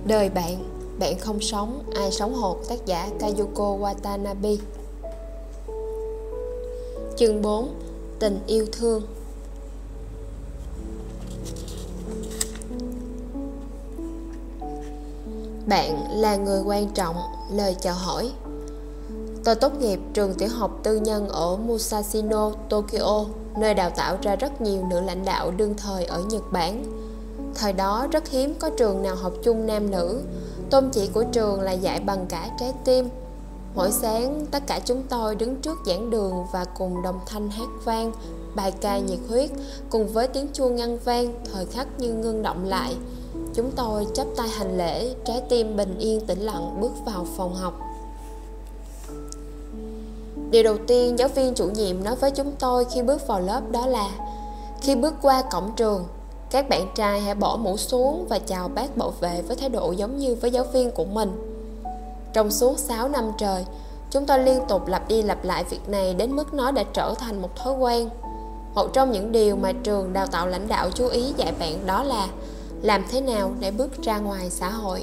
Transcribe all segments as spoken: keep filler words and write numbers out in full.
Đời bạn, bạn không sống, ai sống hột. Tác giả Kayuko Watanabe. Chương bốn. Tình yêu thương. Bạn là người quan trọng. Lời chào hỏi. Tôi tốt nghiệp trường tiểu học tư nhân ở Musashino, Tokyo, nơi đào tạo ra rất nhiều nữ lãnh đạo đương thời ở Nhật Bản. Thời đó rất hiếm có trường nào học chung nam nữ. Tôn chỉ của trường là dạy bằng cả trái tim. Mỗi sáng tất cả chúng tôi đứng trước giảng đường và cùng đồng thanh hát vang bài ca nhiệt huyết. Cùng với tiếng chuông ngân vang, thời khắc như ngưng động lại. Chúng tôi chắp tay hành lễ, trái tim bình yên tĩnh lặng bước vào phòng học. Điều đầu tiên giáo viên chủ nhiệm nói với chúng tôi khi bước vào lớp đó là: khi bước qua cổng trường, các bạn trai hãy bỏ mũ xuống và chào bác bảo vệ với thái độ giống như với giáo viên của mình. Trong suốt sáu năm trời, chúng tôi liên tục lặp đi lặp lại việc này đến mức nó đã trở thành một thói quen. Một trong những điều mà trường đào tạo lãnh đạo chú ý dạy bạn đó là làm thế nào để bước ra ngoài xã hội.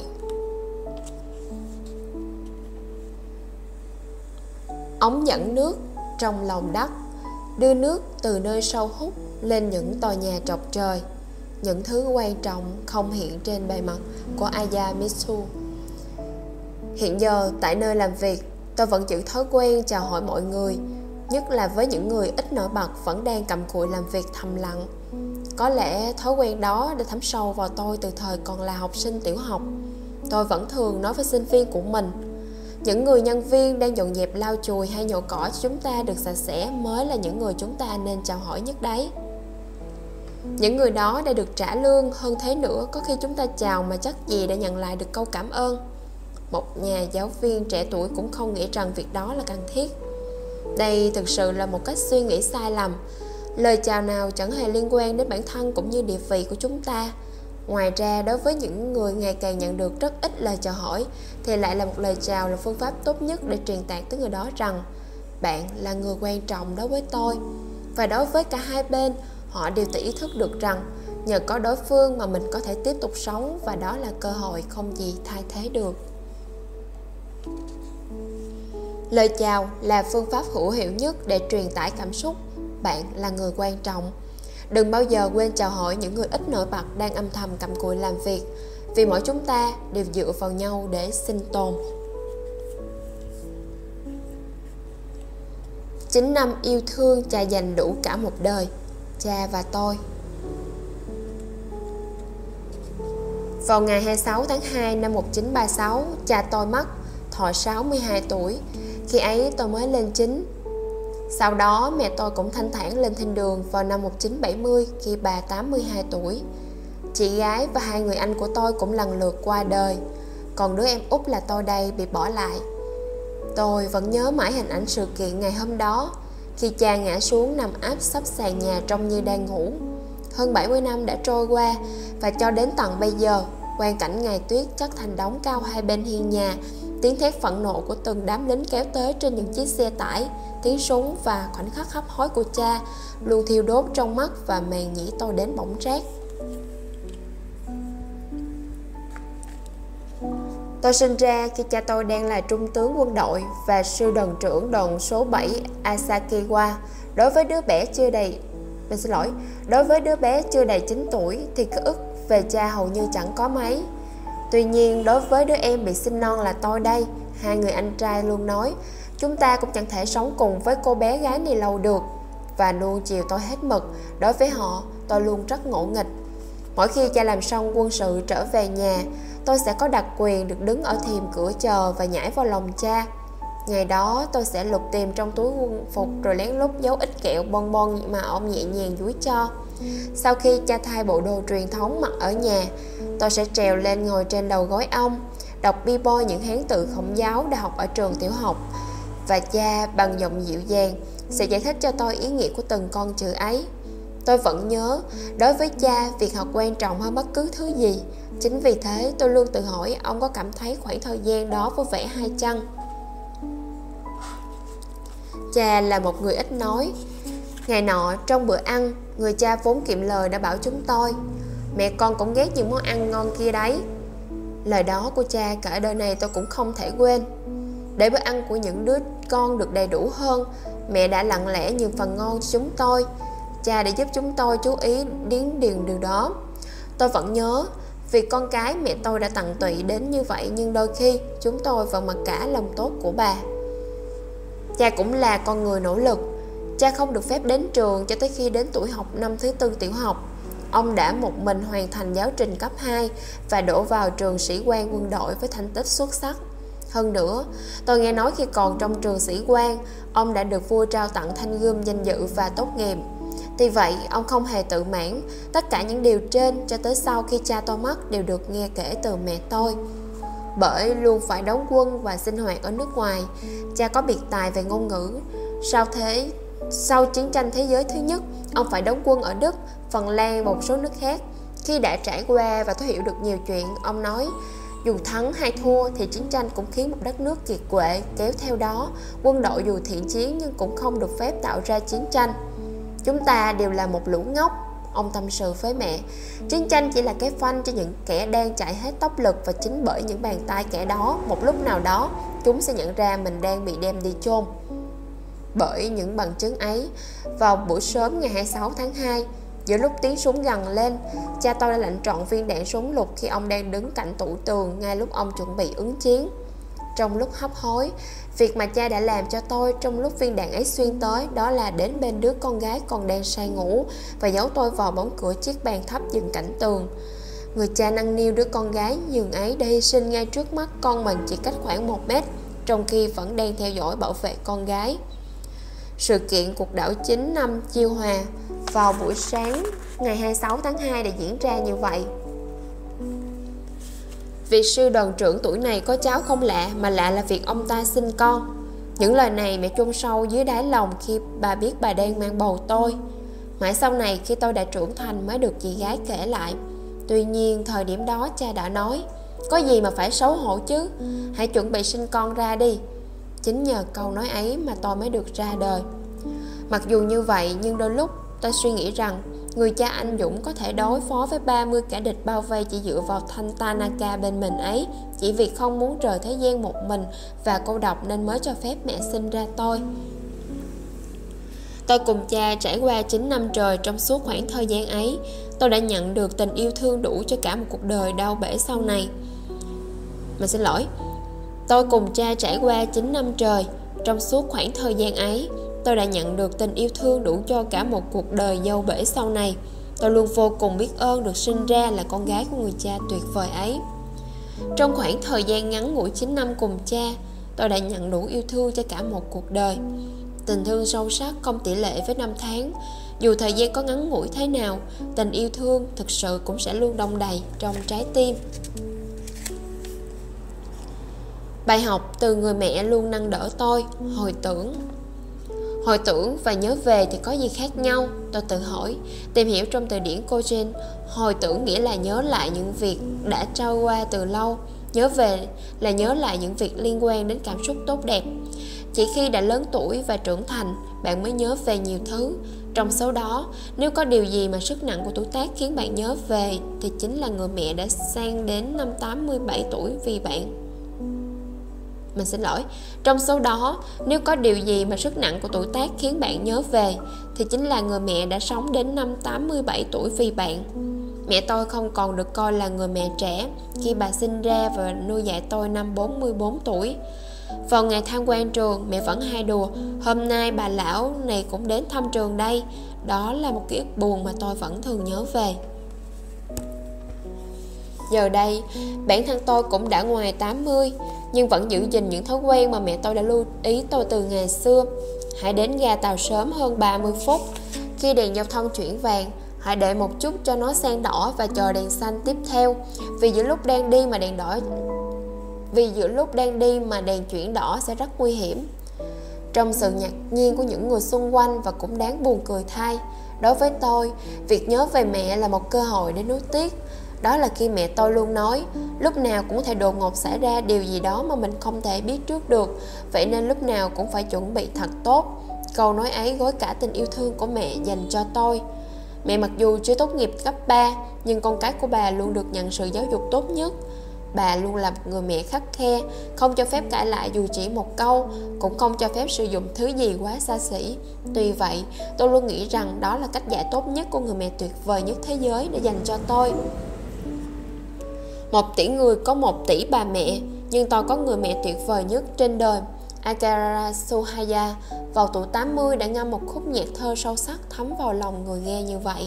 Ống dẫn nước trong lòng đất, đưa nước từ nơi sâu hút lên những tòa nhà trọc trời. Những thứ quan trọng không hiện trên bề mặt của Aya Mitsu. Hiện giờ tại nơi làm việc, tôi vẫn giữ thói quen chào hỏi mọi người, nhất là với những người ít nổi bật vẫn đang cầm cụi làm việc thầm lặng. Có lẽ thói quen đó đã thấm sâu vào tôi từ thời còn là học sinh tiểu học. Tôi vẫn thường nói với sinh viên của mình: những người nhân viên đang dọn dẹp lau chùi hay nhổ cỏ cho chúng ta được sạch sẽ mới là những người chúng ta nên chào hỏi nhất đấy. Những người đó đã được trả lương, hơn thế nữa có khi chúng ta chào mà chắc gì đã nhận lại được câu cảm ơn. Một nhà giáo viên trẻ tuổi cũng không nghĩ rằng việc đó là cần thiết. Đây thực sự là một cách suy nghĩ sai lầm. Lời chào nào chẳng hề liên quan đến bản thân cũng như địa vị của chúng ta. Ngoài ra, đối với những người ngày càng nhận được rất ít lời chào hỏi, thì lại là một lời chào là phương pháp tốt nhất để truyền đạt tới người đó rằng bạn là người quan trọng đối với tôi. Và đối với cả hai bên, họ đều tự ý thức được rằng nhờ có đối phương mà mình có thể tiếp tục sống, và đó là cơ hội không gì thay thế được. Lời chào là phương pháp hữu hiệu nhất để truyền tải cảm xúc bạn là người quan trọng. Đừng bao giờ quên chào hỏi những người ít nổi bật đang âm thầm cầm cụi làm việc, vì mỗi chúng ta đều dựa vào nhau để sinh tồn. Chín năm yêu thương cha dành đủ cả một đời. Cha và tôi. Vào ngày hai mươi sáu tháng hai năm một nghìn chín trăm ba mươi sáu, cha tôi mất, thọ sáu mươi hai tuổi. Khi ấy tôi mới lên chín. Sau đó mẹ tôi cũng thanh thản lên thiên đường vào năm một nghìn chín trăm bảy mươi khi bà tám mươi hai tuổi. Chị gái và hai người anh của tôi cũng lần lượt qua đời. Còn đứa em út là tôi đây bị bỏ lại. Tôi vẫn nhớ mãi hình ảnh sự kiện ngày hôm đó, khi cha ngã xuống nằm áp sấp sàn nhà trông như đang ngủ. Hơn bảy mươi năm đã trôi qua, và cho đến tận bây giờ, quang cảnh ngày tuyết chất thành đống cao hai bên hiên nhà, tiếng thét phẫn nộ của từng đám lính kéo tới trên những chiếc xe tải, tiếng súng và khoảnh khắc hấp hối của cha luôn thiêu đốt trong mắt và màn nhĩ tôi đến bỏng rát. Tôi sinh ra khi cha tôi đang là trung tướng quân đội và sư đoàn trưởng đoàn số bảy Asakiwa. Đối với đứa bé chưa đầy Mình xin lỗi, đối với đứa bé chưa đầy chín tuổi thì ký ức về cha hầu như chẳng có mấy. Tuy nhiên, đối với đứa em bị sinh non là tôi đây, hai người anh trai luôn nói chúng ta cũng chẳng thể sống cùng với cô bé gái này lâu được, và luôn chiều tôi hết mực. Đối với họ, tôi luôn rất ngỗ nghịch. Mỗi khi cha làm xong quân sự trở về nhà, tôi sẽ có đặc quyền được đứng ở thềm cửa chờ và nhảy vào lòng cha. Ngày đó tôi sẽ lục tìm trong túi quân phục rồi lén lút giấu ít kẹo bon bon mà ông nhẹ nhàng dúi cho. Sau khi cha thay bộ đồ truyền thống mặc ở nhà, tôi sẽ trèo lên ngồi trên đầu gối ông, đọc bi bôi những hán tự khổng giáo đã học ở trường tiểu học, và cha bằng giọng dịu dàng sẽ giải thích cho tôi ý nghĩa của từng con chữ ấy. Tôi vẫn nhớ, đối với cha, việc học quan trọng hơn bất cứ thứ gì. Chính vì thế tôi luôn tự hỏi ông có cảm thấy khoảng thời gian đó vô vẻ hay chăng. Cha là một người ít nói. Ngày nọ trong bữa ăn, người cha vốn kiệm lời đã bảo chúng tôi: mẹ con cũng ghét những món ăn ngon kia đấy. Lời đó của cha cả đời này tôi cũng không thể quên. Để bữa ăn của những đứa con được đầy đủ hơn, mẹ đã lặng lẽ nhường phần ngon cho chúng tôi. Cha đã giúp chúng tôi chú ý đến điều điều đó. Tôi vẫn nhớ, vì con cái mẹ tôi đã tận tụy đến như vậy, nhưng đôi khi chúng tôi vẫn mặc cả lòng tốt của bà. Cha cũng là con người nỗ lực. Cha không được phép đến trường cho tới khi đến tuổi học năm thứ tư tiểu học. Ông đã một mình hoàn thành giáo trình cấp hai và đổ vào trường sĩ quan quân đội với thành tích xuất sắc. Hơn nữa, tôi nghe nói khi còn trong trường sĩ quan, ông đã được vua trao tặng thanh gươm danh dự và tốt nghiệp. Tuy vậy, ông không hề tự mãn. Tất cả những điều trên cho tới sau khi cha tôi mất đều được nghe kể từ mẹ tôi. Bởi luôn phải đóng quân và sinh hoạt ở nước ngoài, cha có biệt tài về ngôn ngữ. Sau thế, sau chiến tranh thế giới thứ nhất, ông phải đóng quân ở Đức, Phần Lan và một số nước khác. Khi đã trải qua và thấu hiểu được nhiều chuyện, ông nói, dù thắng hay thua thì chiến tranh cũng khiến một đất nước kiệt quệ, kéo theo đó quân đội dù thiện chiến nhưng cũng không được phép tạo ra chiến tranh. Chúng ta đều là một lũ ngốc, ông tâm sự với mẹ. Chiến tranh chỉ là cái phanh cho những kẻ đang chạy hết tốc lực, và chính bởi những bàn tay kẻ đó, một lúc nào đó chúng sẽ nhận ra mình đang bị đem đi chôn. Bởi những bằng chứng ấy, vào buổi sớm ngày hai mươi sáu tháng hai, giữa lúc tiếng súng gần lên, cha tôi đã lệnh trọn viên đạn súng lục khi ông đang đứng cạnh tủ tường ngay lúc ông chuẩn bị ứng chiến. Trong lúc hấp hối, việc mà cha đã làm cho tôi trong lúc viên đạn ấy xuyên tới, đó là đến bên đứa con gái còn đang say ngủ và giấu tôi vào bóng cửa chiếc bàn thấp dựng cạnh tường. Người cha nâng niu đứa con gái nhường ấy đã hy sinh ngay trước mắt con mình chỉ cách khoảng một mét, trong khi vẫn đang theo dõi bảo vệ con gái. Sự kiện cuộc đảo chính năm Chiêu Hòa vào buổi sáng ngày hai mươi sáu tháng hai đã diễn ra như vậy. Vị sư đoàn trưởng tuổi này có cháu không lạ, mà lạ là việc ông ta sinh con. Những lời này mẹ chôn sâu dưới đáy lòng khi bà biết bà đang mang bầu tôi. Mãi sau này khi tôi đã trưởng thành mới được chị gái kể lại. Tuy nhiên thời điểm đó cha đã nói, có gì mà phải xấu hổ chứ, hãy chuẩn bị sinh con ra đi. Chính nhờ câu nói ấy mà tôi mới được ra đời. Mặc dù như vậy, nhưng đôi lúc tôi suy nghĩ rằng người cha anh dũng có thể đối phó với ba mươi kẻ địch bao vây chỉ dựa vào thanh Tanaka bên mình ấy, chỉ vì không muốn rời thế gian một mình và cô độc nên mới cho phép mẹ sinh ra tôi. Tôi cùng cha trải qua chín năm trời. Trong suốt khoảng thời gian ấy, tôi đã nhận được tình yêu thương đủ cho cả một cuộc đời đau bể sau này. Mà xin lỗi Tôi cùng cha trải qua chín năm trời. Trong suốt khoảng thời gian ấy, tôi đã nhận được tình yêu thương đủ cho cả một cuộc đời dâu bể sau này. Tôi luôn vô cùng biết ơn được sinh ra là con gái của người cha tuyệt vời ấy. Trong khoảng thời gian ngắn ngủi chín năm cùng cha, tôi đã nhận đủ yêu thương cho cả một cuộc đời. Tình thương sâu sắc không tỷ lệ với năm tháng. Dù thời gian có ngắn ngủi thế nào, tình yêu thương thực sự cũng sẽ luôn đong đầy trong trái tim. Bài học từ người mẹ luôn nâng đỡ tôi. Hồi tưởng Hồi tưởng và nhớ về thì có gì khác nhau? Tôi tự hỏi. Tìm hiểu trong từ điển Cochrane, hồi tưởng nghĩa là nhớ lại những việc đã trôi qua từ lâu. Nhớ về là nhớ lại những việc liên quan đến cảm xúc tốt đẹp. Chỉ khi đã lớn tuổi và trưởng thành, bạn mới nhớ về nhiều thứ. Trong số đó, nếu có điều gì mà sức nặng của tuổi tác khiến bạn nhớ về, thì chính là người mẹ đã sang đến năm tám mươi bảy tuổi vì bạn. Mình xin lỗi Trong số đó, nếu có điều gì mà sức nặng của tuổi tác khiến bạn nhớ về, thì chính là người mẹ đã sống đến năm tám mươi bảy tuổi vì bạn. Mẹ tôi không còn được coi là người mẹ trẻ khi bà sinh ra và nuôi dạy tôi năm bốn mươi bốn tuổi. Vào ngày tham quan trường, mẹ vẫn hay đùa, hôm nay bà lão này cũng đến thăm trường đây. Đó là một ký ức buồn mà tôi vẫn thường nhớ về. Giờ đây, bản thân tôi cũng đã ngoài tám mươi, nhưng vẫn giữ gìn những thói quen mà mẹ tôi đã lưu ý tôi từ ngày xưa. Hãy đến ga tàu sớm hơn ba mươi phút. Khi đèn giao thông chuyển vàng, hãy đợi một chút cho nó sang đỏ và chờ đèn xanh tiếp theo. Vì giữa lúc đang đi mà đèn đỏ Vì giữa lúc đang đi mà đèn chuyển đỏ sẽ rất nguy hiểm. Trong sự ngạc nhiên của những người xung quanh, và cũng đáng buồn cười thay, đối với tôi, việc nhớ về mẹ là một cơ hội để nuối tiếc. Đó là khi mẹ tôi luôn nói, lúc nào cũng có thể đột ngột xảy ra điều gì đó mà mình không thể biết trước được, vậy nên lúc nào cũng phải chuẩn bị thật tốt. Câu nói ấy gói cả tình yêu thương của mẹ dành cho tôi. Mẹ mặc dù chưa tốt nghiệp cấp ba, nhưng con cái của bà luôn được nhận sự giáo dục tốt nhất. bà luôn là một người mẹ khắt khe, không cho phép cãi lại dù chỉ một câu, cũng không cho phép sử dụng thứ gì quá xa xỉ. Tuy vậy, tôi luôn nghĩ rằng đó là cách dạy tốt nhất của người mẹ tuyệt vời nhất thế giới để dành cho tôi. Một tỷ người có một tỷ bà mẹ, nhưng tôi có người mẹ tuyệt vời nhất trên đời. Akira Suhaya vào tuổi tám mươi đã ngâm một khúc nhạc thơ sâu sắc thấm vào lòng người nghe như vậy.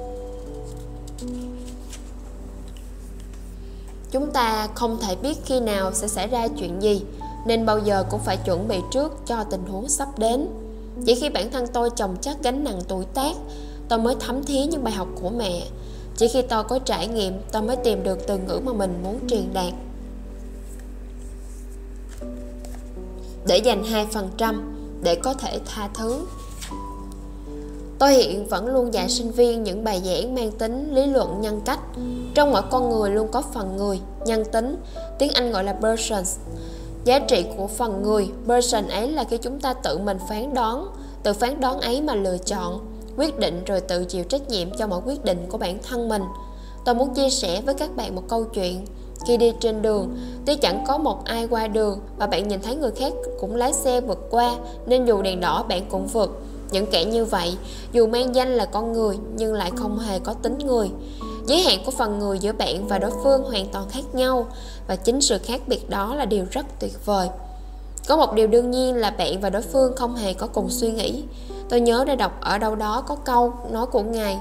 Chúng ta không thể biết khi nào sẽ xảy ra chuyện gì, nên bao giờ cũng phải chuẩn bị trước cho tình huống sắp đến. Chỉ khi bản thân tôi chồng chất gánh nặng tuổi tác, tôi mới thấm thía những bài học của mẹ. Chỉ khi tôi có trải nghiệm, tôi mới tìm được từ ngữ mà mình muốn truyền đạt. Để dành hai phần trăm để có thể tha thứ. Tôi hiện vẫn luôn dạy sinh viên những bài giảng mang tính lý luận nhân cách. Trong mỗi con người luôn có phần người, nhân tính, tiếng Anh gọi là persons. Giá trị của phần người, person ấy là khi chúng ta tự mình phán đoán, từ phán đoán ấy mà lựa chọn, quyết định rồi tự chịu trách nhiệm cho mọi quyết định của bản thân mình. Tôi muốn chia sẻ với các bạn một câu chuyện. Khi đi trên đường, tuy chẳng có một ai qua đường và bạn nhìn thấy người khác cũng lái xe vượt qua, nên dù đèn đỏ bạn cũng vượt. Những kẻ như vậy, dù mang danh là con người nhưng lại không hề có tính người. Giới hạn của phần người giữa bạn và đối phương hoàn toàn khác nhau, và chính sự khác biệt đó là điều rất tuyệt vời. Có một điều đương nhiên là bạn và đối phương không hề có cùng suy nghĩ. Tôi nhớ đã đọc ở đâu đó có câu nói của ngài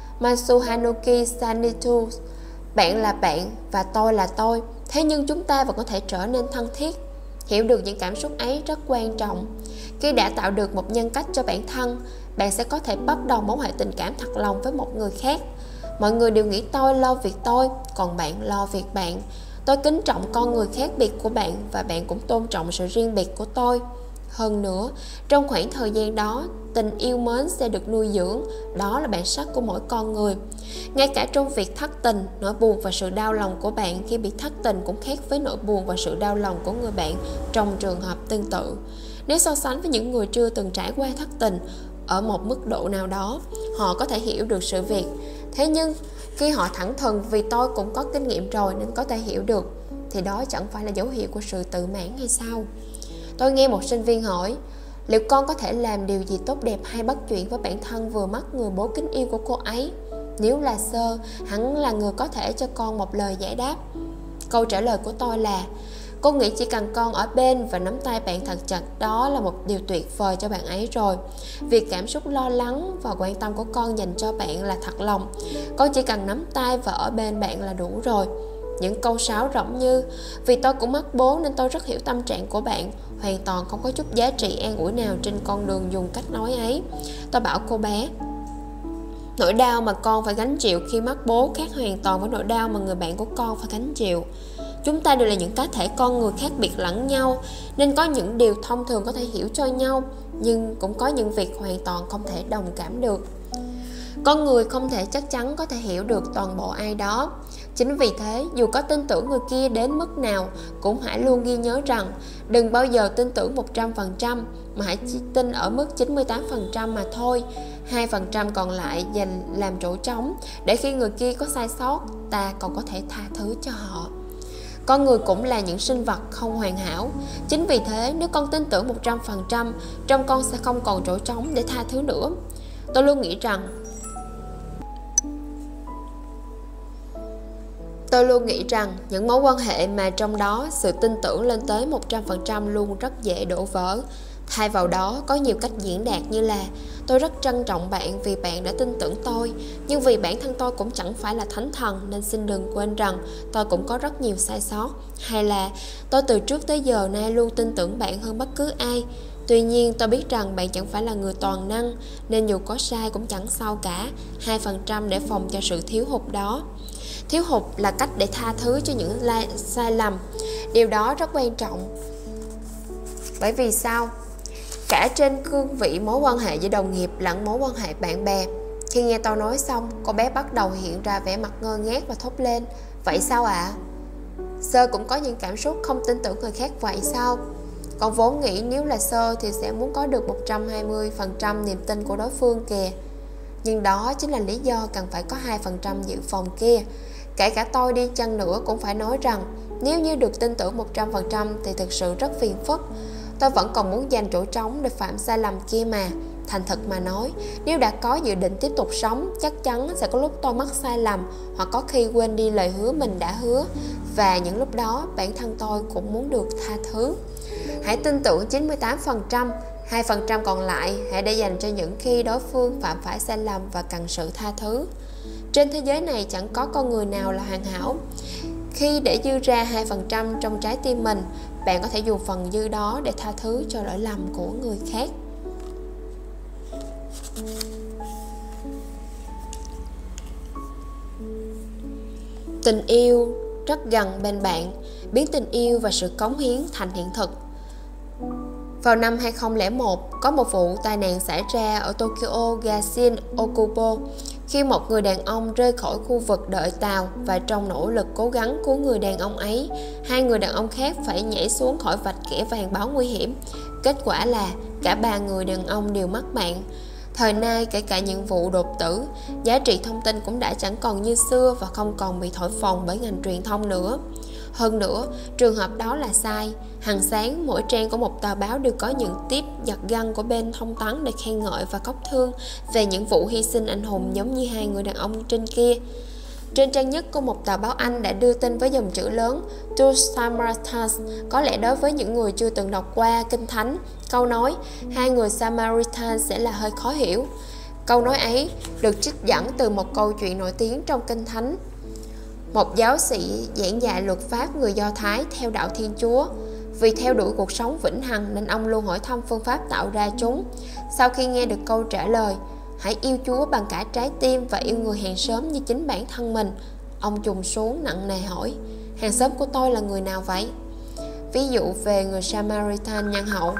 Matsuharuki Sanitsu: bạn là bạn và tôi là tôi, thế nhưng chúng ta vẫn có thể trở nên thân thiết. Hiểu được những cảm xúc ấy rất quan trọng. Khi đã tạo được một nhân cách cho bản thân, bạn sẽ có thể bắt đầu mối hệ tình cảm thật lòng với một người khác. Mọi người đều nghĩ tôi lo việc tôi, còn bạn lo việc bạn. Tôi kính trọng con người khác biệt của bạn, và bạn cũng tôn trọng sự riêng biệt của tôi. Hơn nữa, trong khoảng thời gian đó, tình yêu mến sẽ được nuôi dưỡng. Đó là bản sắc của mỗi con người. Ngay cả trong việc thất tình, nỗi buồn và sự đau lòng của bạn khi bị thất tình cũng khác với nỗi buồn và sự đau lòng của người bạn trong trường hợp tương tự. Nếu so sánh với những người chưa từng trải qua thất tình, ở một mức độ nào đó, họ có thể hiểu được sự việc. Thế nhưng, khi họ thẳng thừng vì tôi cũng có kinh nghiệm rồi nên có thể hiểu được, thì đó chẳng phải là dấu hiệu của sự tự mãn hay sao? Tôi nghe một sinh viên hỏi, liệu con có thể làm điều gì tốt đẹp hay bắt chuyện với bản thân vừa mất người bố kính yêu của cô ấy? Nếu là Sơ, hắn là người có thể cho con một lời giải đáp. Câu trả lời của tôi là, cô nghĩ chỉ cần con ở bên và nắm tay bạn thật chặt, đó là một điều tuyệt vời cho bạn ấy rồi. Việc cảm xúc lo lắng và quan tâm của con dành cho bạn là thật lòng. Con chỉ cần nắm tay và ở bên bạn là đủ rồi. Những câu sáo rỗng như, vì tôi cũng mất bố nên tôi rất hiểu tâm trạng của bạn, hoàn toàn không có chút giá trị an ủi nào trên con đường dùng cách nói ấy. Tôi bảo cô bé, nỗi đau mà con phải gánh chịu khi mất bố khác hoàn toàn với nỗi đau mà người bạn của con phải gánh chịu. Chúng ta đều là những cá thể con người khác biệt lẫn nhau, nên có những điều thông thường có thể hiểu cho nhau, nhưng cũng có những việc hoàn toàn không thể đồng cảm được. Con người không thể chắc chắn có thể hiểu được toàn bộ ai đó. Chính vì thế, dù có tin tưởng người kia đến mức nào, cũng hãy luôn ghi nhớ rằng đừng bao giờ tin tưởng một trăm phần trăm, mà hãy chỉ tin ở mức chín mươi tám phần trăm mà thôi. hai phần trăm còn lại dành làm chỗ trống, để khi người kia có sai sót, ta còn có thể tha thứ cho họ. Con người cũng là những sinh vật không hoàn hảo. Chính vì thế, nếu con tin tưởng một trăm phần trăm, trong con sẽ không còn chỗ trống để tha thứ nữa. Tôi luôn nghĩ rằng Tôi luôn nghĩ rằng những mối quan hệ mà trong đó sự tin tưởng lên tới một trăm phần trăm luôn rất dễ đổ vỡ. Thay vào đó, có nhiều cách diễn đạt như là tôi rất trân trọng bạn vì bạn đã tin tưởng tôi, nhưng vì bản thân tôi cũng chẳng phải là thánh thần nên xin đừng quên rằng tôi cũng có rất nhiều sai sót. Hay là tôi từ trước tới giờ nay luôn tin tưởng bạn hơn bất cứ ai. Tuy nhiên tôi biết rằng bạn chẳng phải là người toàn năng, nên dù có sai cũng chẳng sao cả. hai phần trăm để phòng cho sự thiếu hụt đó. Thiếu hụt là cách để tha thứ cho những sai lầm. Điều đó rất quan trọng. Bởi vì sao? Cả trên cương vị mối quan hệ với đồng nghiệp lẫn mối quan hệ bạn bè. Khi nghe tôi nói xong, cô bé bắt đầu hiện ra vẻ mặt ngơ ngác và thốt lên, vậy sao ạ? À? Sơ cũng có những cảm xúc không tin tưởng người khác vậy sao? Còn vốn nghĩ nếu là Sơ thì sẽ muốn có được một trăm hai mươi phần trăm niềm tin của đối phương kìa. Nhưng đó chính là lý do cần phải có hai phần trăm dự phòng kia. Kể cả tôi đi chăng nữa cũng phải nói rằng Nếu như được tin tưởng một trăm phần trăm thì thực sự rất phiền phức. Tôi vẫn còn muốn dành chỗ trống để phạm sai lầm kia mà. Thành thật mà nói, nếu đã có dự định tiếp tục sống, chắc chắn sẽ có lúc tôi mắc sai lầm, hoặc có khi quên đi lời hứa mình đã hứa. Và những lúc đó, bản thân tôi cũng muốn được tha thứ. Hãy tin tưởng chín mươi tám phần trăm, hai phần trăm còn lại hãy để dành cho những khi đối phương phạm phải sai lầm và cần sự tha thứ. Trên thế giới này chẳng có con người nào là hoàn hảo. Khi để dư ra hai phần trăm trong trái tim mình, bạn có thể dùng phần dư đó để tha thứ cho lỗi lầm của người khác. Tình yêu rất gần bên bạn, biến tình yêu và sự cống hiến thành hiện thực. Vào năm hai không không một, có một vụ tai nạn xảy ra ở Tokyo ga Shin Okubo khi một người đàn ông rơi khỏi khu vực đợi tàu, và trong nỗ lực cố gắng cứu người đàn ông ấy, hai người đàn ông khác phải nhảy xuống khỏi vạch kẻ vàng báo nguy hiểm. Kết quả là cả ba người đàn ông đều mất mạng. Thời nay, kể cả những vụ đột tử, giá trị thông tin cũng đã chẳng còn như xưa và không còn bị thổi phồng bởi ngành truyền thông nữa. Hơn nữa, trường hợp đó là sai. Hàng sáng, mỗi trang của một tờ báo đều có những tiếp giật gân của bên thông tấn để khen ngợi và khóc thương về những vụ hy sinh anh hùng giống như hai người đàn ông trên kia. Trên trang nhất của một tờ báo Anh đã đưa tin với dòng chữ lớn Two Samaritans. Có lẽ đối với những người chưa từng đọc qua Kinh Thánh, câu nói hai người Samaritan sẽ là hơi khó hiểu. Câu nói ấy được trích dẫn từ một câu chuyện nổi tiếng trong Kinh Thánh. Một giáo sĩ giảng dạy luật pháp người Do Thái theo đạo Thiên Chúa. Vì theo đuổi cuộc sống vĩnh hằng nên ông luôn hỏi thăm phương pháp tạo ra chúng. Sau khi nghe được câu trả lời, hãy yêu Chúa bằng cả trái tim và yêu người hàng xóm như chính bản thân mình, ông trùng xuống nặng nề hỏi, hàng xóm của tôi là người nào vậy? Ví dụ về người Samaritan nhân hậu.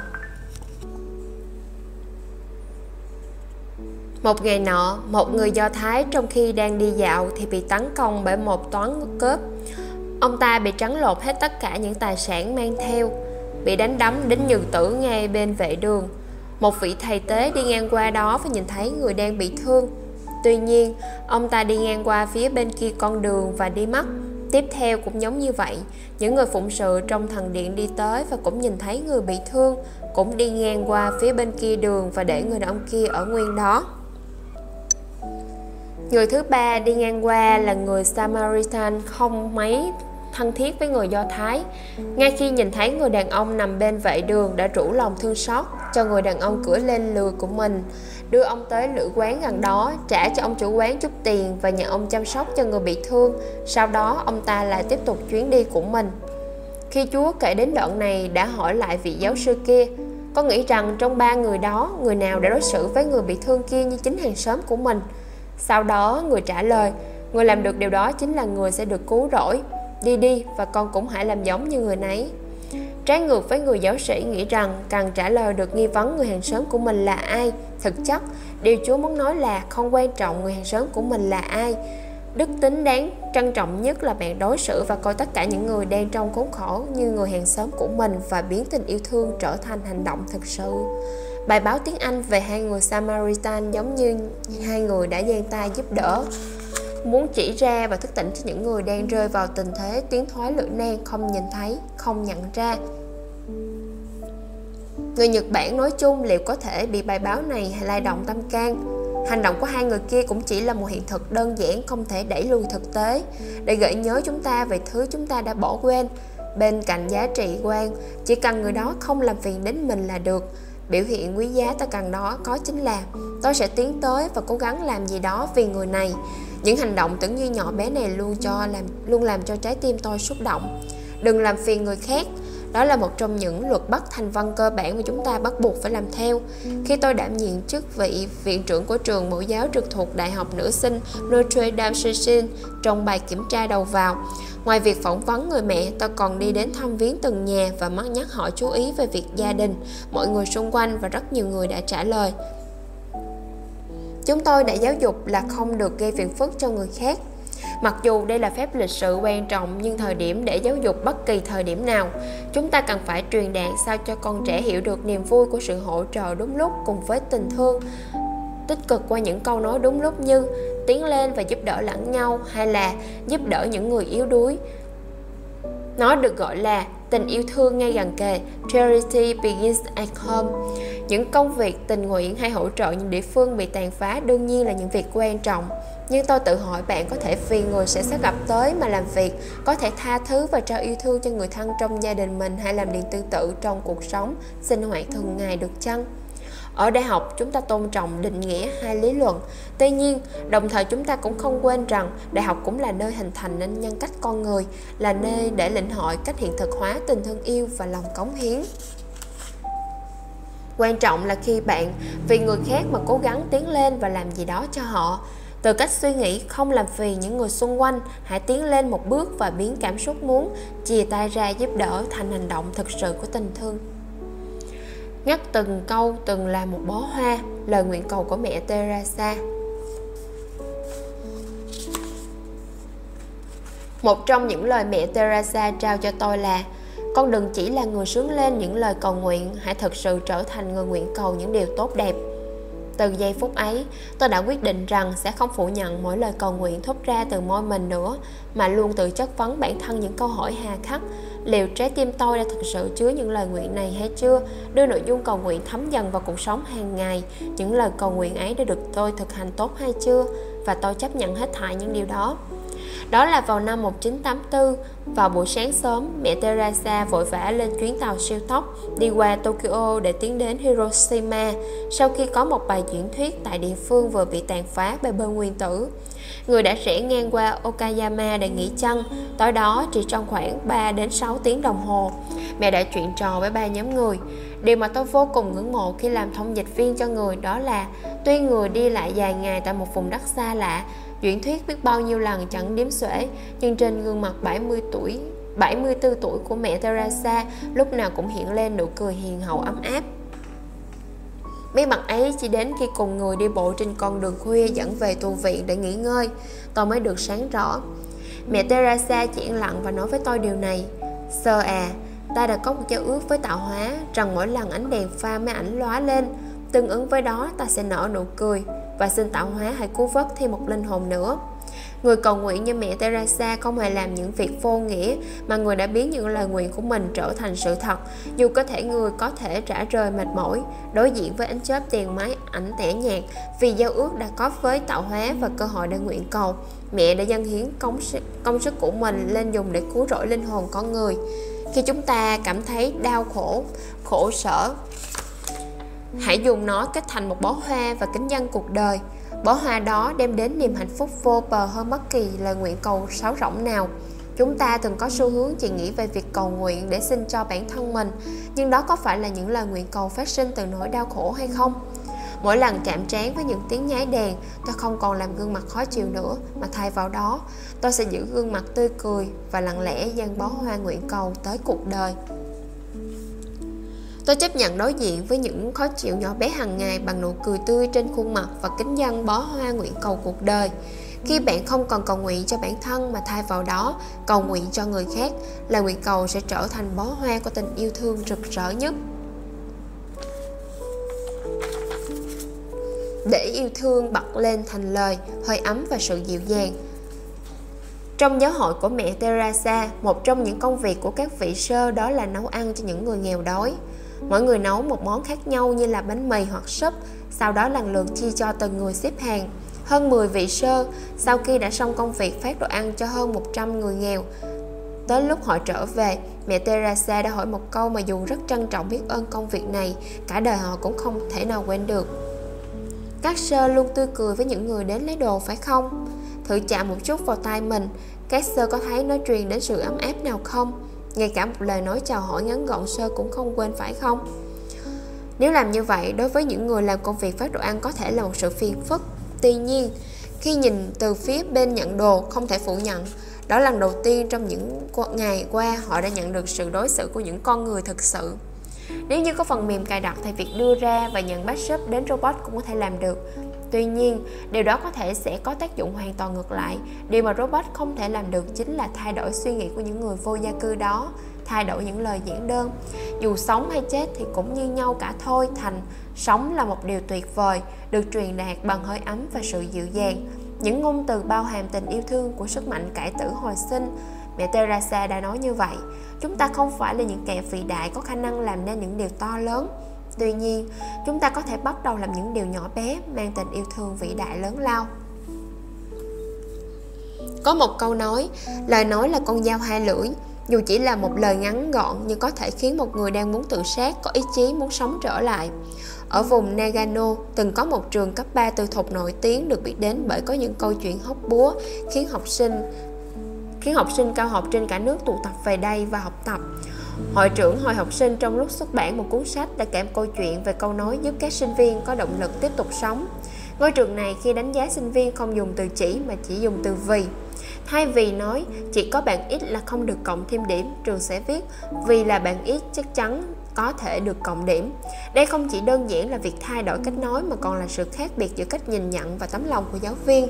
Một ngày nọ, một người Do Thái trong khi đang đi dạo thì bị tấn công bởi một toán cướp. Ông ta bị trấn lột hết tất cả những tài sản mang theo, bị đánh đấm đến nhừ tử ngay bên vệ đường. Một vị thầy tế đi ngang qua đó và nhìn thấy người đang bị thương. Tuy nhiên, ông ta đi ngang qua phía bên kia con đường và đi mất. Tiếp theo cũng giống như vậy, những người phụng sự trong thần điện đi tới và cũng nhìn thấy người bị thương, cũng đi ngang qua phía bên kia đường và để người đàn ông kia ở nguyên đó. Người thứ ba đi ngang qua là người Samaritan không mấy thân thiết với người Do Thái. Ngay khi nhìn thấy người đàn ông nằm bên vệ đường đã rủ lòng thương xót, cho người đàn ông cưỡi lên lừa của mình, đưa ông tới lữ quán gần đó, trả cho ông chủ quán chút tiền và nhờ ông chăm sóc cho người bị thương. Sau đó ông ta lại tiếp tục chuyến đi của mình. Khi Chúa kể đến đoạn này đã hỏi lại vị giáo sư kia, có nghĩ rằng trong ba người đó, người nào đã đối xử với người bị thương kia như chính hàng xóm của mình? Sau đó người trả lời, người làm được điều đó chính là người sẽ được cứu rỗi. Đi đi và con cũng hãy làm giống như người nấy. Trái ngược với người giáo sĩ nghĩ rằng cần trả lời được nghi vấn người hàng xóm của mình là ai. Thực chất, điều Chúa muốn nói là không quan trọng người hàng xóm của mình là ai. Đức tính đáng trân trọng nhất là bạn đối xử và coi tất cả những người đang trong khốn khổ như người hàng xóm của mình và biến tình yêu thương trở thành hành động thực sự. Bài báo tiếng Anh về hai người Samaritan giống như hai người đã giang tay giúp đỡ, muốn chỉ ra và thức tỉnh cho những người đang rơi vào tình thế tiến thoái lưỡng nan, không nhìn thấy, không nhận ra. Người Nhật Bản nói chung liệu có thể bị bài báo này lay động tâm can. Hành động của hai người kia cũng chỉ là một hiện thực đơn giản không thể đẩy lùi thực tế, để gợi nhớ chúng ta về thứ chúng ta đã bỏ quên. Bên cạnh giá trị quan, chỉ cần người đó không làm phiền đến mình là được. Biểu hiện quý giá ta cần đó có chính là tôi sẽ tiến tới và cố gắng làm gì đó vì người này. Những hành động tưởng như nhỏ bé này luôn cho làm luôn làm cho trái tim tôi xúc động. Đừng làm phiền người khác. Đó là một trong những luật bất thành văn cơ bản mà chúng ta bắt buộc phải làm theo. Khi tôi đảm nhiệm chức vị viện trưởng của trường mẫu giáo trực thuộc Đại học Nữ sinh Notre Dame Sicile trong bài kiểm tra đầu vào, ngoài việc phỏng vấn người mẹ, tôi còn đi đến thăm viếng từng nhà và nhắc nhắc họ chú ý về việc gia đình, mọi người xung quanh, và rất nhiều người đã trả lời. Chúng tôi đã giáo dục là không được gây phiền phức cho người khác. Mặc dù đây là phép lịch sự quan trọng, nhưng thời điểm để giáo dục bất kỳ thời điểm nào, chúng ta cần phải truyền đạt sao cho con trẻ hiểu được niềm vui của sự hỗ trợ đúng lúc cùng với tình thương tích cực qua những câu nói đúng lúc như tiến lên và giúp đỡ lẫn nhau, hay là giúp đỡ những người yếu đuối. Nó được gọi là tình yêu thương ngay gần kề, charity begins at home. Những công việc tình nguyện hay hỗ trợ những địa phương bị tàn phá đương nhiên là những việc quan trọng. Nhưng tôi tự hỏi bạn có thể vì người sẽ sắp gặp tới mà làm việc, có thể tha thứ và trao yêu thương cho người thân trong gia đình mình hay làm điều tương tự trong cuộc sống, sinh hoạt thường ngày được chăng? Ở đại học, chúng ta tôn trọng định nghĩa hai lý luận. Tuy nhiên, đồng thời chúng ta cũng không quên rằng đại học cũng là nơi hình thành nên nhân cách con người, là nơi để lĩnh hội cách hiện thực hóa tình thương yêu và lòng cống hiến. Quan trọng là khi bạn vì người khác mà cố gắng tiến lên và làm gì đó cho họ. Từ cách suy nghĩ không làm vì những người xung quanh, hãy tiến lên một bước và biến cảm xúc muốn chìa tay ra giúp đỡ thành hành động thực sự của tình thương. Ngắt từng câu từng là một bó hoa, lời nguyện cầu của mẹ Teresa. Một trong những lời mẹ Teresa trao cho tôi là: con đừng chỉ là người sướng lên những lời cầu nguyện, hãy thực sự trở thành người nguyện cầu những điều tốt đẹp. Từ giây phút ấy, tôi đã quyết định rằng sẽ không phủ nhận mỗi lời cầu nguyện thốt ra từ môi mình nữa, mà luôn tự chất vấn bản thân những câu hỏi hà khắc: liệu trái tim tôi đã thực sự chứa những lời nguyện này hay chưa? Đưa nội dung cầu nguyện thấm dần vào cuộc sống hàng ngày. Những lời cầu nguyện ấy đã được tôi thực hành tốt hay chưa? Và tôi chấp nhận hết thảy những điều đó. Đó là vào năm một nghìn chín trăm tám mươi tư, vào buổi sáng sớm, mẹ Teresa vội vã lên chuyến tàu siêu tốc đi qua Tokyo để tiến đến Hiroshima sau khi có một bài diễn thuyết tại địa phương vừa bị tàn phá bởi bom nguyên tử. Người đã rẽ ngang qua Okayama để nghỉ chân. Tối đó, chỉ trong khoảng ba đến sáu tiếng đồng hồ, mẹ đã chuyện trò với ba nhóm người. Điều mà tôi vô cùng ngưỡng mộ khi làm thông dịch viên cho người đó là tuy người đi lại dài ngày tại một vùng đất xa lạ, diễn thuyết biết bao nhiêu lần chẳng đếm xuể, nhưng trên gương mặt bảy mươi tuổi, bảy mươi tư tuổi của mẹ Teresa lúc nào cũng hiện lên nụ cười hiền hậu ấm áp. Bí mật ấy chỉ đến khi cùng người đi bộ trên con đường khuya dẫn về tu viện để nghỉ ngơi, tôi mới được sáng rõ. Mẹ Teresa chỉ yên lặng và nói với tôi điều này: Sơ à, ta đã có một giao ước với tạo hóa rằng mỗi lần ánh đèn pha máy ảnh lóa lên, tương ứng với đó ta sẽ nở nụ cười, và xin tạo hóa hãy cứu vớt thêm một linh hồn nữa. Người cầu nguyện như mẹ Teresa không hề làm những việc vô nghĩa, mà người đã biến những lời nguyện của mình trở thành sự thật. Dù có thể người có thể rã rời mệt mỏi, đối diện với ánh chớp đèn máy ảnh tẻ nhạt, vì giao ước đã có với tạo hóa và cơ hội để nguyện cầu, mẹ đã dâng hiến công sức, công sức của mình lên dùng để cứu rỗi linh hồn con người. Khi chúng ta cảm thấy đau khổ, khổ sở, hãy dùng nó kết thành một bó hoa và kính dâng cuộc đời. Bó hoa đó đem đến niềm hạnh phúc vô bờ hơn bất kỳ lời nguyện cầu sáo rỗng nào. Chúng ta thường có xu hướng chỉ nghĩ về việc cầu nguyện để xin cho bản thân mình, nhưng đó có phải là những lời nguyện cầu phát sinh từ nỗi đau khổ hay không? Mỗi lần chạm trán với những tiếng nháy đèn, tôi không còn làm gương mặt khó chịu nữa, mà thay vào đó, tôi sẽ giữ gương mặt tươi cười và lặng lẽ dâng bó hoa nguyện cầu tới cuộc đời. Tôi chấp nhận đối diện với những khó chịu nhỏ bé hàng ngày bằng nụ cười tươi trên khuôn mặt và kính dâng bó hoa nguyện cầu cuộc đời. Khi bạn không còn cầu nguyện cho bản thân mà thay vào đó cầu nguyện cho người khác, lời nguyện cầu sẽ trở thành bó hoa của tình yêu thương rực rỡ nhất. Để yêu thương bật lên thành lời, hơi ấm và sự dịu dàng. Trong giáo hội của mẹ Teresa, một trong những công việc của các vị sơ đó là nấu ăn cho những người nghèo đói. Mỗi người nấu một món khác nhau như là bánh mì hoặc súp, sau đó lần lượt chia cho từng người xếp hàng. Hơn mười vị sơ, sau khi đã xong công việc phát đồ ăn cho hơn một trăm người nghèo, tới lúc họ trở về, mẹ Teresa đã hỏi một câu mà dù rất trân trọng biết ơn công việc này, cả đời họ cũng không thể nào quên được. Các sơ luôn tươi cười với những người đến lấy đồ phải không? Thử chạm một chút vào tay mình, các sơ có thấy nó truyền đến sự ấm áp nào không? Ngay cả một lời nói chào hỏi ngắn gọn sơ cũng không quên phải không? Nếu làm như vậy, đối với những người làm công việc phát đồ ăn có thể là một sự phiền phức. Tuy nhiên, khi nhìn từ phía bên nhận đồ, không thể phủ nhận, đó là lần đầu tiên trong những ngày qua họ đã nhận được sự đối xử của những con người thực sự. Nếu như có phần mềm cài đặt thì việc đưa ra và nhận backup đến robot cũng có thể làm được. Tuy nhiên, điều đó có thể sẽ có tác dụng hoàn toàn ngược lại. Điều mà robot không thể làm được chính là thay đổi suy nghĩ của những người vô gia cư đó, thay đổi những lời giản đơn. Dù sống hay chết thì cũng như nhau cả thôi. Thành sống là một điều tuyệt vời, được truyền đạt bằng hơi ấm và sự dịu dàng. Những ngôn từ bao hàm tình yêu thương của sức mạnh cải tử hồi sinh. Mẹ Teresa đã nói như vậy. Chúng ta không phải là những kẻ vĩ đại có khả năng làm nên những điều to lớn. Tuy nhiên, chúng ta có thể bắt đầu làm những điều nhỏ bé mang tình yêu thương vĩ đại lớn lao. Có một câu nói, lời nói là con dao hai lưỡi. Dù chỉ là một lời ngắn gọn nhưng có thể khiến một người đang muốn tự sát có ý chí muốn sống trở lại. Ở vùng Nagano, từng có một trường cấp ba tư thục nổi tiếng được biết đến bởi có những câu chuyện hóc búa khiến học sinh khiến học sinh cao học trên cả nước tụ tập về đây và học tập. Hội trưởng hội học sinh trong lúc xuất bản một cuốn sách đã kể một câu chuyện về câu nói giúp các sinh viên có động lực tiếp tục sống. Ngôi trường này khi đánh giá sinh viên không dùng từ chỉ mà chỉ dùng từ vì. Thay vì nói chỉ có bạn ít là không được cộng thêm điểm, trường sẽ viết vì là bạn ít chắc chắn có thể được cộng điểm. Đây không chỉ đơn giản là việc thay đổi cách nói mà còn là sự khác biệt giữa cách nhìn nhận và tấm lòng của giáo viên.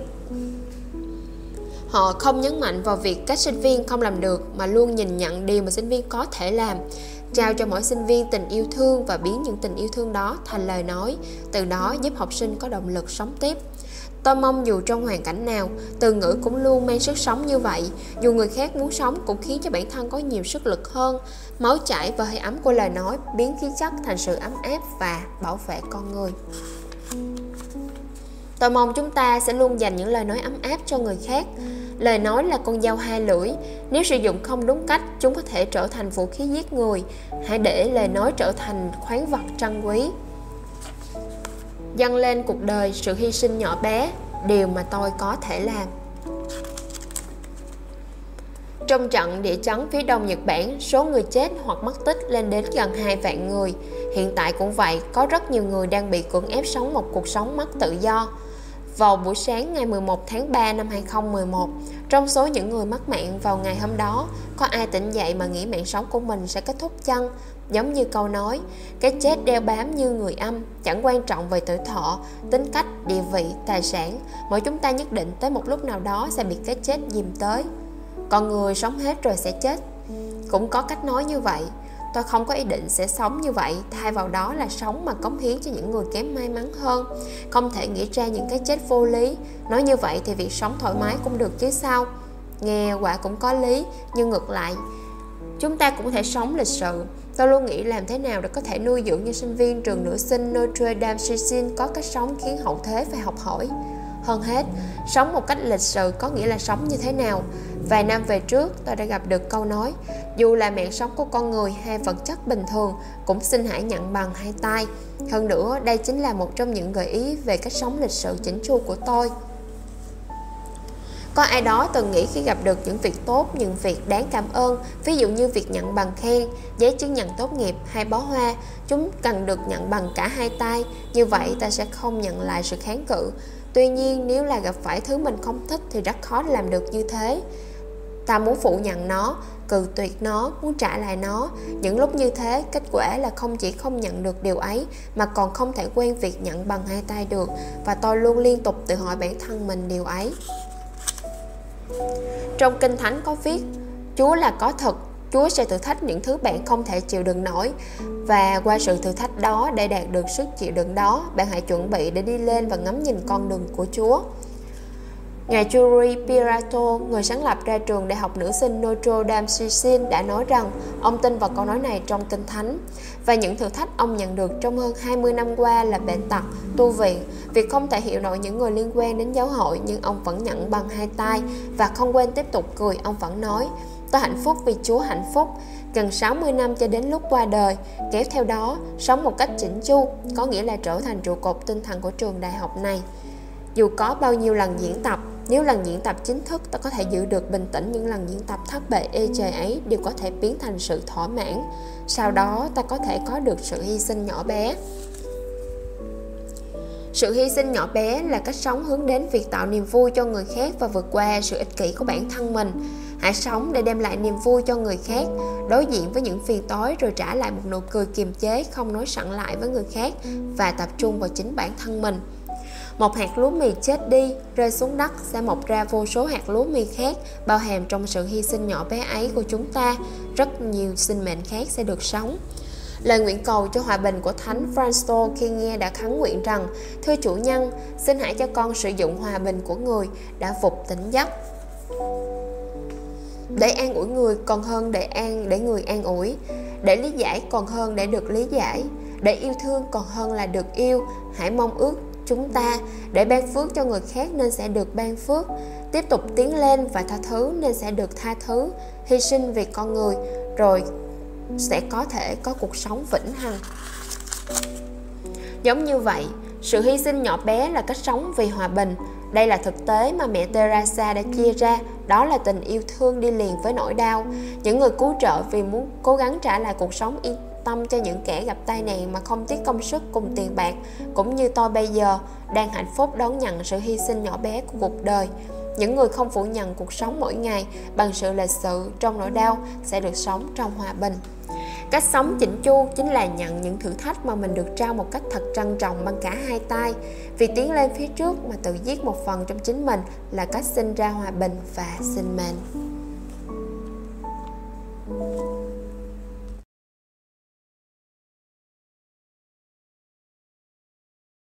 Họ không nhấn mạnh vào việc các sinh viên không làm được mà luôn nhìn nhận điều mà sinh viên có thể làm, trao cho mỗi sinh viên tình yêu thương và biến những tình yêu thương đó thành lời nói, từ đó giúp học sinh có động lực sống tiếp. Tôi mong dù trong hoàn cảnh nào, từ ngữ cũng luôn mang sức sống như vậy. Dù người khác muốn sống cũng khiến cho bản thân có nhiều sức lực hơn. Máu chảy và hơi ấm của lời nói biến khí chất thành sự ấm áp và bảo vệ con người. Tôi mong chúng ta sẽ luôn dành những lời nói ấm áp cho người khác. Lời nói là con dao hai lưỡi. Nếu sử dụng không đúng cách, chúng có thể trở thành vũ khí giết người. Hãy để lời nói trở thành khoáng vật trân quý. Dâng lên cuộc đời sự hy sinh nhỏ bé, điều mà tôi có thể làm. Trong trận địa chấn phía đông Nhật Bản, số người chết hoặc mất tích lên đến gần hai vạn người. Hiện tại cũng vậy, có rất nhiều người đang bị cưỡng ép sống một cuộc sống mất tự do. Vào buổi sáng ngày mười một tháng ba năm hai nghìn không trăm mười một, trong số những người mất mạng vào ngày hôm đó, có ai tỉnh dậy mà nghĩ mạng sống của mình sẽ kết thúc chăng? Giống như câu nói, cái chết đeo bám như người âm, chẳng quan trọng về tuổi thọ, tính cách, địa vị, tài sản. Mỗi chúng ta nhất định tới một lúc nào đó sẽ bị cái chết dìm tới. Con người sống hết rồi sẽ chết. Cũng có cách nói như vậy. Tôi không có ý định sẽ sống như vậy, thay vào đó là sống mà cống hiến cho những người kém may mắn hơn. Không thể nghĩ ra những cái chết vô lý. Nói như vậy thì việc sống thoải mái cũng được chứ sao? Nghe quả cũng có lý, nhưng ngược lại, chúng ta cũng có thể sống lịch sự. Tôi luôn nghĩ làm thế nào để có thể nuôi dưỡng những sinh viên trường nữ sinh Notre Dame Sicile có cách sống khiến hậu thế phải học hỏi. Hơn hết, sống một cách lịch sự có nghĩa là sống như thế nào? Vài năm về trước, tôi đã gặp được câu nói, dù là mạng sống của con người hay vật chất bình thường, cũng xin hãy nhận bằng hai tay. Hơn nữa, đây chính là một trong những gợi ý về cách sống lịch sự chỉnh chu của tôi. Có ai đó từng nghĩ khi gặp được những việc tốt, những việc đáng cảm ơn, ví dụ như việc nhận bằng khen, giấy chứng nhận tốt nghiệp hay bó hoa, chúng cần được nhận bằng cả hai tay, như vậy ta sẽ không nhận lại sự kháng cự. Tuy nhiên, nếu là gặp phải thứ mình không thích thì rất khó làm được như thế. Ta muốn phủ nhận nó, cự tuyệt nó, muốn trả lại nó. Những lúc như thế, kết quả là không chỉ không nhận được điều ấy, mà còn không thể quen việc nhận bằng hai tay được. Và tôi luôn liên tục tự hỏi bản thân mình điều ấy. Trong Kinh Thánh có viết, Chúa là có thật, Chúa sẽ thử thách những thứ bạn không thể chịu đựng nổi. Và qua sự thử thách đó, để đạt được sức chịu đựng đó, bạn hãy chuẩn bị để đi lên và ngắm nhìn con đường của Chúa. Ngài Yuri Pirato, người sáng lập ra trường đại học nữ sinh Notre Dame Sicile đã nói rằng ông tin vào câu nói này trong Kinh Thánh. Và những thử thách ông nhận được trong hơn hai mươi năm qua là bệnh tật, tu viện, việc không thể hiểu nổi những người liên quan đến giáo hội, nhưng ông vẫn nhận bằng hai tay và không quên tiếp tục cười. Ông vẫn nói, tôi hạnh phúc vì Chúa hạnh phúc. Gần sáu mươi năm cho đến lúc qua đời, kéo theo đó, sống một cách chỉnh chu, có nghĩa là trở thành trụ cột tinh thần của trường đại học này. Dù có bao nhiêu lần diễn tập, nếu lần diễn tập chính thức ta có thể giữ được bình tĩnh, những lần diễn tập thất bại ê chề ấy đều có thể biến thành sự thỏa mãn. Sau đó ta có thể có được sự hy sinh nhỏ bé. Sự hy sinh nhỏ bé là cách sống hướng đến việc tạo niềm vui cho người khác và vượt qua sự ích kỷ của bản thân mình. Hãy sống để đem lại niềm vui cho người khác, đối diện với những phiền toái rồi trả lại một nụ cười kiềm chế, không nói sẵn lại với người khác và tập trung vào chính bản thân mình. Một hạt lúa mì chết đi, rơi xuống đất sẽ mọc ra vô số hạt lúa mì khác, bao hàm trong sự hy sinh nhỏ bé ấy của chúng ta, rất nhiều sinh mệnh khác sẽ được sống. Lời nguyện cầu cho hòa bình của Thánh Francis khi nghe đã khấn nguyện rằng, thưa chủ nhân, xin hãy cho con sử dụng hòa bình của người đã vụt tỉnh giấc. Để an ủi người còn hơn để an để người an ủi, để lý giải còn hơn để được lý giải, để yêu thương còn hơn là được yêu. Hãy mong ước chúng ta để ban phước cho người khác nên sẽ được ban phước, tiếp tục tiến lên và tha thứ nên sẽ được tha thứ, hy sinh vì con người rồi sẽ có thể có cuộc sống vĩnh hằng. Giống như vậy, sự hy sinh nhỏ bé là cách sống vì hòa bình. Đây là thực tế mà mẹ Teresa đã chia ra, đó là tình yêu thương đi liền với nỗi đau. Những người cứu trợ vì muốn cố gắng trả lại cuộc sống yên tâm cho những kẻ gặp tai nạn mà không tiếc công sức cùng tiền bạc, cũng như tôi bây giờ đang hạnh phúc đón nhận sự hy sinh nhỏ bé của cuộc đời. Những người không phủ nhận cuộc sống mỗi ngày bằng sự lịch sự trong nỗi đau sẽ được sống trong hòa bình. Cách sống chỉnh chu chính là nhận những thử thách mà mình được trao một cách thật trân trọng bằng cả hai tay. Vì tiến lên phía trước mà tự giết một phần trong chính mình là cách sinh ra hòa bình và sinh mệnh.